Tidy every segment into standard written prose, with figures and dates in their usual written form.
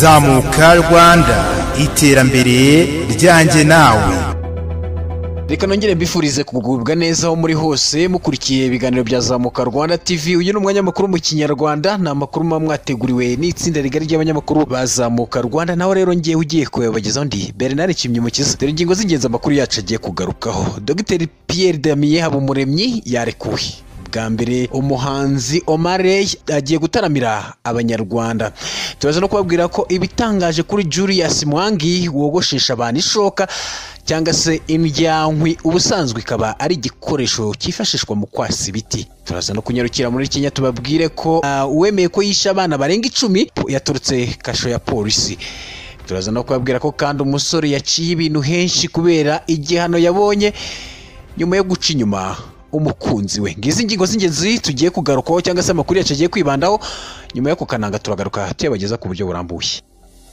zamuka Rwanda, iterambere ryanjye nawe. Reka nongere mbifurize kugubwa neza aho muri hose mukurikiye ibiganiro bya Zamuka Rwanda TV. Uyu ni umwanya makuru mu Kinyarwanda, na makuru mwateguriwe n'itsinda rigari ry'abanyamakuru bazamuka Rwanda. Naho rero ngiye ugiye kubagezaho ndi Bernard Kimyumukiza. Dore ingingo z'ingenzi amakuru yacu agiye kugarukaho. Dr Pierre Damien Habumuremyi yarekuwe. Bwa mbere Umuhanzi Omari Lay agiye gutaramira abanyarwanda. Turaza no kubabwira ko ibitangaje kuri Julius Mwangi wogoshesha abantu ishoka cyangwa se indyankwi ubusanzwe ikaba ari igikoresho cyifashishwa mu kwasa ibiti. Turaza no kunyarukira muri Kenya tubabwire ko uwemeye ko yisha abana barenga 10 yaturutse kasho ya polisi. Turaza no kubabwira ko kandi umusore yaciye ibintu henshi kubera igihano yabonye nyuma yo guca inyuma umukunzi we. Ngizi ingingo z'ingenzi tugiye kugarukaho cyangwa se amakuru yacu agiye kwibandaho. Nyuma yo kukananga turagaruka tuyabageza ku buryo burambuye.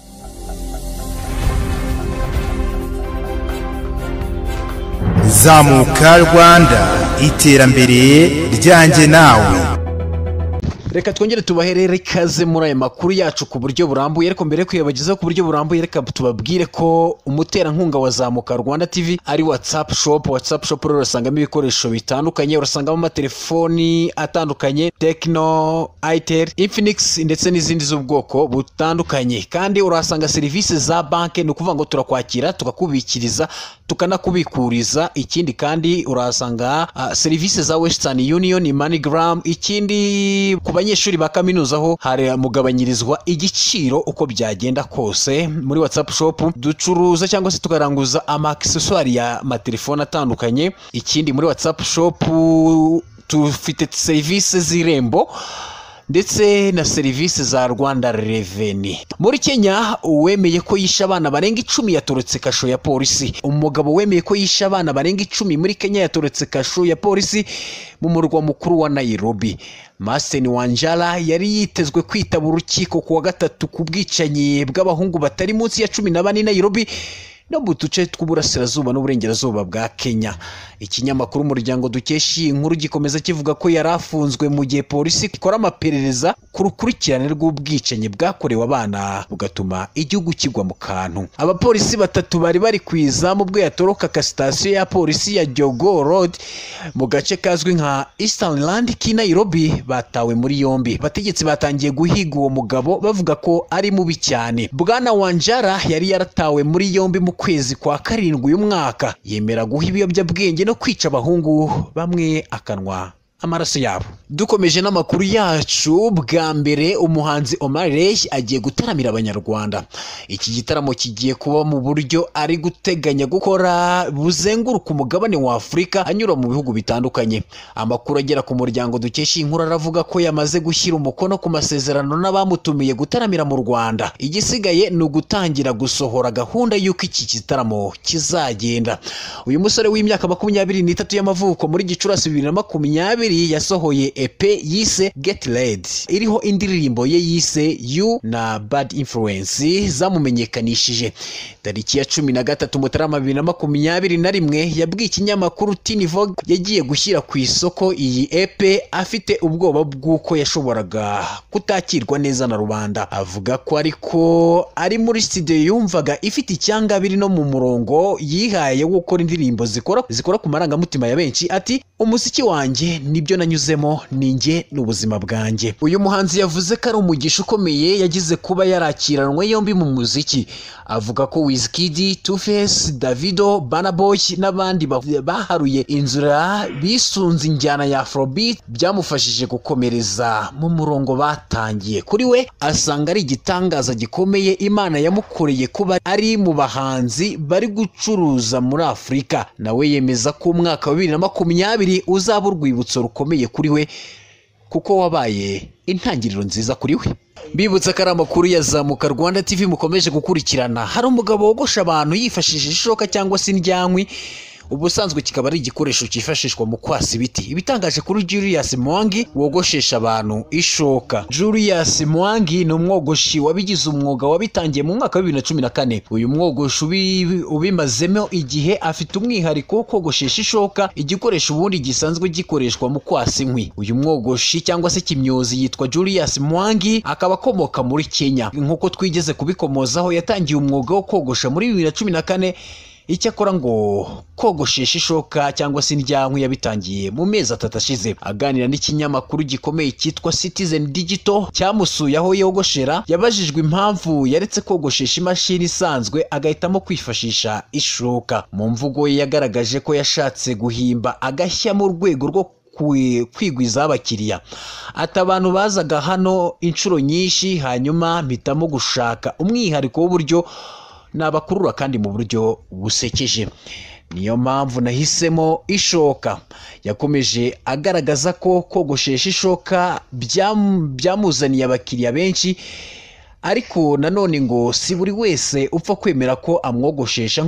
Zamuka Rwanda, iterambere ryanjye nawe. Reka twongere tubaherere ikaze muri aya makuru yacu ku buryo burambuye. Ariko mbere kuyabagezaho ku buryo burambuye, reka tubabwire ko umuterankunga wa Zamuka Rwanda TV ari WhatsApp shop. WhatsApp shop rero urasangamo ibikoresho bitandukanye, urasangamo amatelefoni atandukanye, Tecno, Itel, Infinix ndetse n'izindi z'ubwoko butandukanye. Kandi urasanga serivisi za banke, ni ukuvuga ngo turakwakira, tukakubikiriza, tukanakubikuriza. Ikindi kandi urasanga serivisi za Western Union, MoneyGram. Ikindi ku banyeshuri ba kaminuza ho hari mugabanyirizwa igiciro uko byagenda kose. Muri WhatsApp shop ducuruza cyangwa se tukaranguza ama-accessoires ya matelefone atandukanye. Ikindi muri WhatsApp shop tufite services z'irembo ndetse na serivisi za Rwanda Revenue. Muri Kenya uwemeye ko yisha abana barenga 10 yatoretse kasho ya polisi. Umugabo wemeye ko yisha abana barenga 10 muri Kenya yatoretse kasho ya polisi mu murwa mukuru wa Nairobi. Maseni Wanjala yari yitezwe kwitaba urukiko kuwa gatatu ku bwicanyi bw'abahungu batari munsi ya 14 Nairobi no mu duce tw'uburasirazuba n'uburengerazuba bwa Kenya. Ikinyamakuru Umuryango dukesha inkuru gikomeza kivuga ko yarafunzwe mu gihe polisi ikora amaperereza ku rukurikirane rw'ubwicanyi bwakorewe abana bugatuma igihugu kigwa mu kantu. Abapolisi batatu bari kwizamu bwo yatoroka sitasiyo ya polisi ya Jogo Road mu gace kazwi nka Eastland ki Nairobi batawe muri yombi. Bategetsi batangiye guhiga uwo mugabo bavuga ko ari mubi cyane. Bwana Wanjara yari yaratawe muri yombi mu kwezi kwa 7 uyu mwaka, yemera guha ibiyobyabwenge no kwica abahungu bamwe akanwa amaraso yabo. Dukomeje n'amakuru yacu, bwa mbere Umuhanzi Omari Lay agiye gutaramira abanyarwanda. Iki gitaramo kigiye kuba mu buryo ari guteganya gukora buzenguruka umugabane wa Afurika anyura mu bihugu bitandukanye. Amakuru agera ku Muryango dukesha inkuru aravuga ko yamaze gushyira umukono ku masezerano n'abamutumiye gutaramira mu Rwanda. Igisigaye ni ugutangira gusohora gahunda y'uko iki gitaramo kizagenda. Uyu musore w'imyaka 23 y'amavuko muri Gicurasi 2020 yasohoye EP yise Get Ready, iriho indirimbo ye yise You na Bad Influence zamumenyekanishije. Tariki ya 13 Mutarama 2021 yabwiye ikinyamakuru Teen Vogue yagiye gushyira ku isoko iyi EP afite ubwoba bw'uko yashoboraga kutakirwa neza na rubanda. Avuga ko ariko ari muri studio yumvaga ifite icyangabiri no mu murongo yihaye wo gukora indirimbo zikora ku marangamutima ya benshi. Ati umuziki wanjye nibyo nanyuzemo, ninjye n'ubuzima bwanjye. Uyu muhanzi yavuze ko ari umugisha ukomeye yagize kuba yarakiranwe yombi mu muziki. Avuga ko Wizkid, Two-Face, Davido, Burna Boy n'abandi baharuye inzira bisunze injyana ya Afrobeat byamufashije gukomereza mu murongo batangiye. Kuri we asanga ari igitangaza gikomeye Imana yamukoreye kuba ari mu bahanzi bari gucuruza muri Afurika. Nawe yemeza ko umwaka wa 2020 uzaba urwibutso rukomeye kuri we kuko wabaye intangiriro nziza kuri we. Bibutsa ko ari amakuru ya Zamuka Rwanda TV mukomeje gukurikirana. Hari umugabo wogosha abantu yifashishije ishoka cyangwa se indyankwi ubusanzwe kikaba ari igikoresho cyifashishwa mu kwasa ibiti. Ibitangaje kuri Julius Mwangi wogoshesha abantu ishoka. Julius Mwangi ni umwogoshi wabigize umwuga wabitangiye mu mwaka wa 2014. Uyu mwogoshi ubimazemo igihe afite umwihariko wo kogoshesha ishoka, igikoresho ubundi gisanzwe gikoreshwa mu kwasa inkwi. Uyu mwogoshi cyangwa se kimyozi yitwa Julius Mwangi, akaba akomoka muri Kenya. Nkuko twigeze kubikomozaho, yatangiye umwuga wo kogosha muri 2014. Icyakora ngo kogoshesha ishoka cyangwa se indyankwi yabitangiye mu mezi 3 ashize. Aganira n'ikinyamakuru gikomeye cyitwa Citizen Digital cyamusuye aho yogoshera, yabajijwe impamvu yaretse kogoshesha imashini isanzwe agahitamo kwifashisha ishoka. Mu mvugo ye yagaragaje ko yashatse guhimba agashya mu rwego rwo kwigwiza abakiriya. Ati abantu bazaga hano inshuro nyinshi, hanyuma mpitamo gushaka umwihariko w'uburyo nabakurura kandi mu buryo busekeje, niyo mpamvu nahisemo ishoka. Yakomeje agaragaza ko kogoshesha ishoka byamuzaniye abakiriya benshi, ariko nanone ngo si buri wese upfa kwemera ko amwogoshesha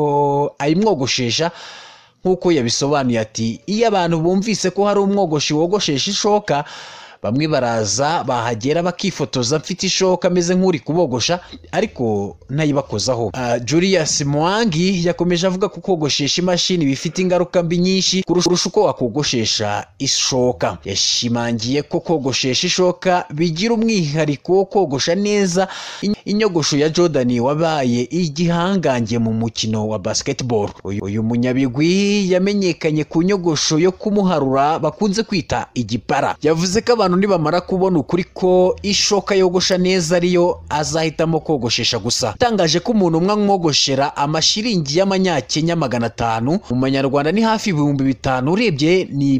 nk'uko yabisobanuye. Ati iyo abantu bumvise ko hari umwogoshi wogoshesha ishoka, bamwe baraza bahagera bakifotoza mfite ishoka ameze nk'uri kubogosha ariko nayibakozaho. Julius Mwangi yakomeje avuga ko kogoshesha imashini bifite ingaruka mbi nyinshi kurusha uko wakogoshesha ishoka. Yashimangiye ko kogoshesha ishoka bigira umwihariko wo kogosha neza. Inyogosho ya Jordan wabaye igihangange mu mukino wa basketball. Uyu munyabigwi yamenyekanye ku nyogosho yo kumuharura bakunze kwita igipara. Yavuze ko abantu nibamara kubona ukuri ko ishoka yogosha neza ariyo azahitamo kogoshesha gusa. Tangaje ko umuntu umwe amwogoshera amashiringi y'amanyakenya 500, mu manyarwanda ni hafi 5000, urebye ni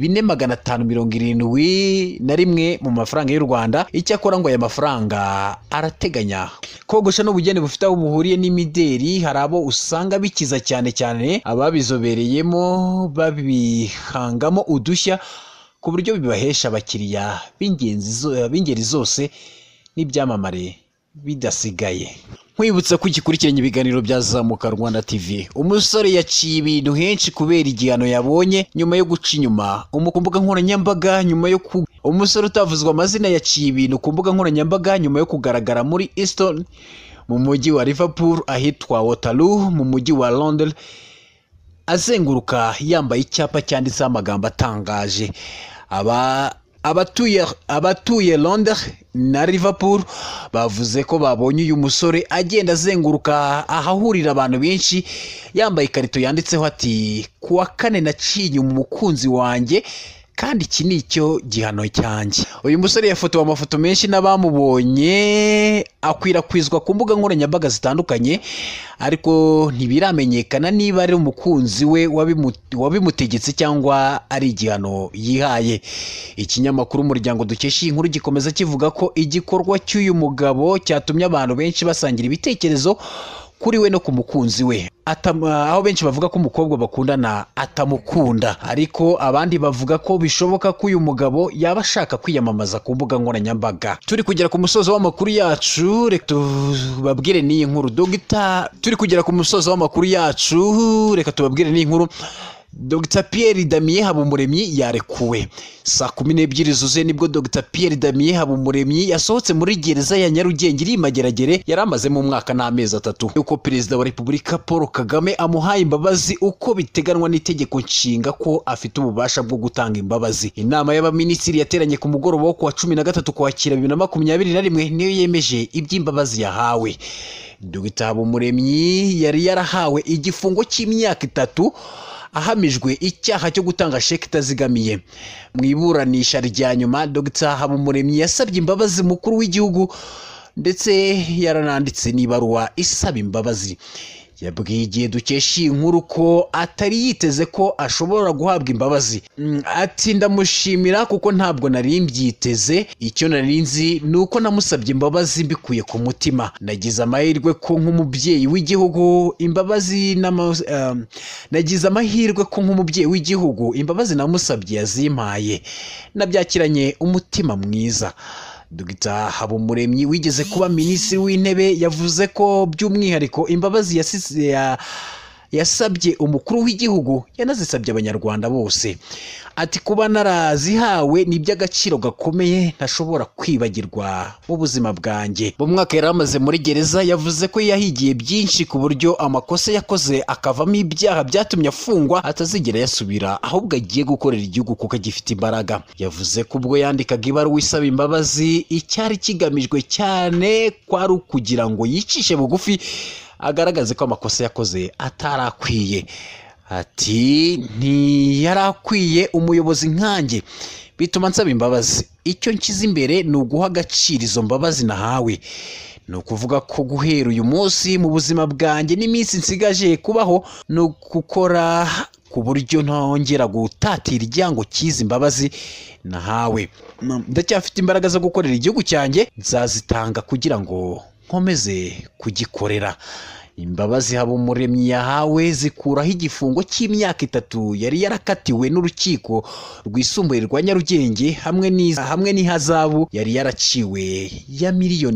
4571 mu mafaranga y'u Rwanda. Icyakora ngo aya mafaranga arateganya. Kogosha n'ubugeni bufite aho buhuriye n'imideri. Hari abo usanga bikiza cyane ababizobereyemo babihangamo udushya ku buryo bibahesha abakiriya b'ingeri zose n'ibyamamare bidasigaye. Nkwibutsa ko igikurikiranye ibiganiro bya Zamuka Rwanda TV. Umusore yaciye ibintu henshi kubera igihano yabonye nyuma yo guca inyuma ku mbuga nkoranyambaga. Umusore utavuzwa amazina yaciye ibintu ku mbuga nkoranyambaga nyuma yo kugaragara muri Easton mu mujyi wa Liverpool, ahitwa Waterloo mu mujyi wa London, azenguruka yambaye icyapa cyanditseho amagambo atangaje. Abatuye London na Liverpool bavuze ko babonye uyu musore agenda azenguruka ahahurira abantu benshi yambaye ikarito yanditseho ati kuwa 4 naciye umukunzi wanjye kandi iki ni cyo gihano cyanjye. Uyu musore yafotowe amafoto menshi n'abamubonye akwirakwizwa ku mbuga nkoranyambaga zitandukanye, ariko ntibiramenyekana niba ari umukunzi we wabimutegetse cyangwa ari igihano yihaye. Ikinyamakuru Umuryango dukesha inkuru gikomeza kivuga ko igikorwa cy'uyu mugabo cyatumye abantu benshi basangira ibitekerezo kuri we no ku mukunzi we, aho benshi bavuga ko umukobwa bakundana atamukunda, ariko abandi bavuga ko bishoboka ko uyu mugabo yaba ashaka kwiyamamaza ku mbuga nkoranyambaga. Turi kugera ku musozo w'amakuru yacu, reka tubabwire n'iyi nkuru. Dr Pierre Damien Habumuremyi yarekuwe. Saa 12 zuzuye nibwo Dr Pierre Damien Habumuremyi yasohotse muri gereza ya Nyarugenge iri Mageragere, yaramaze mu mwaka n'amezi 3. Yuko Perezida wa Repubulika Paul Kagame amuhaye imbabazi uko biteganwa n'itegeko nshinga ko afite ububasha bwo gutanga imbabazi. Inama y'abaminisitiri yateranye ku mugoroba wo kuwa 13 kwakira 2021 niyo yemeje iby'imbabazi yahawe. Dr Habumuremyi yari yarahawe igifungo cy'imyaka 3 ahamijwe icyaha cyo gutanga sheki itazigamiye. Mu iburanisha rya nyuma, Dr Habumuremyi yasabye imbabazi mukuru w'igihugu ndetse yarananditse n'ibaruwa isaba imbabazi. Yabwiye Igihe dukesha inkuru ko atari yiteze ko ashobora guhabwa imbabazi. Ati ndamushimira kuko ntabwo nari mbyiteze, icyo nari nzi nuko namusabye imbabazi mbikuye ku mutima. Nagize amahirwe ko nk'umubyeyi w'igihugu imbabazi namusabye yazimpaye, nabyakiranye umutima mwiza. Dr Habumuremyi wigeze kuba minisitiri w'intebe yavuze ko by'umwihariko imbabazi yasabye umukuru w'igihugu yanazisabye abanyarwanda bose. Ati kuba narazihawe ni iby'agaciro gakomeye ntashobora kwibagirwa mu buzima bwanjye. Mu mwaka yari amaze muri gereza yavuze ko yahigiye byinshi ku buryo amakosa yakoze akavamo ibyaha byatumye afungwa atazigera yasubira, ahubwo agiye gukorera igihugu kuko agifite imbaraga. Yavuze ko ubwo yandikaga ibaruwa isaba imbabazi icyari kigamijwe cyane kwari ukugira ngo yicishe bugufi agaragaze ko amakosa yakoze atarakwiye. Ati ntiyarakwiye umuyobozi nkanjye, bituma nsaba imbabazi. Icyo nshyize imbere ni uguha agaciro izo mbabazi nahawe. Ni ukuvuga ko guhera uyu munsi mu buzima bwanjye n'iminsi nsigaje kubaho ni ugukora ku buryo ntongera gutatira igihango cy'izi mbabazi nahawe. Ndacyafite imbaraga zo gukorera igihugu cyanjye, nzazitanga kugira ngo nkomeze kugikorera. Imbabazi Habumuremyi yahawe zikuraho igifungo cy'imyaka 3 yari yarakatiwe n'urukiko rwisumbuye rwa Nyarugenge hamwe n'ihazabu yari yaraciwe ya miliyoni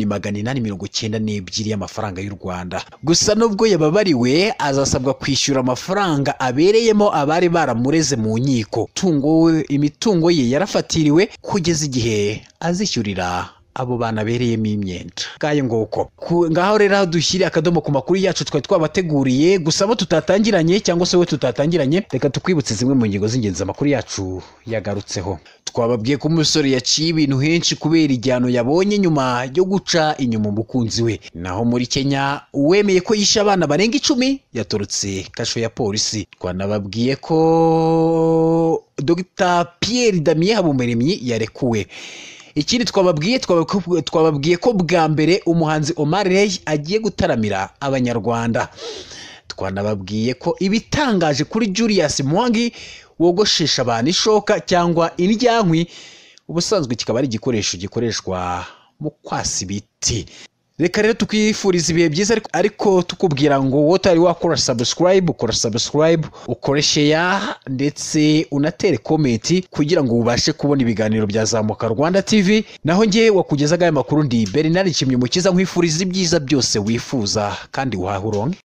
892 y'amafaranga y'u Rwanda. Gusa nubwo yababariwe azasabwa kwishyura amafaranga abereyemo abari baramureze mu nkiko. Imitungo ye yarafatiriwe kugeza igihe azishyurira abo banabereyemo imyenda. Kaye ngoko ngaho rero dushyire akadomo ku makuru yacu twari twabateguriye. Gusa abo tutatangiranye cyangwa se we tutatangiranye, reka tukwibutse zimwe mu ngingo z'ingenzi amakuru yacu yagarutseho. Twababwiye ko umusore yaciye ibintu henshi kubera igihano yabonye nyuma yo guca inyuma umukunzi we. Naho muri Kenya uwemeye ko yishe abana barenga 10 yatorotse kasho ya polisi. Twanababwiye ko Dr Pierre Damien Habumuremyi yarekuwe. Ikindi twababwiye ko bwa mbere Umuhanzi Omari Lay agiye gutaramira abanyarwanda. Twanababwiye ko ibitangaje kuri Julius Mwangi wogoshesha abantu ishoka cyangwa indyankwi, ubusanzwe kikaba ari igikoresho gikoreshwa mu kwasa ibiti. Reka rero tukwifuriza ibihe byiza, ariko tukubwira ngo wowe utari wakora subscribe, ukore share ndetse unatere comment kugira ngo ubashe kubona ibiganiro bya Zamuka Rwanda TV. Naho ngiye wakugezaga aya makuru ndi Bernard Kimyumukiza, nkwifuriza ibyiza byose wifuza kandi wahuronke.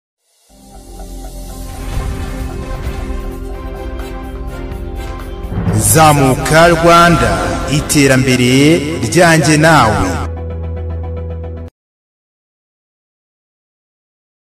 Zamuka Rwanda, iterambere ryanjye nawe.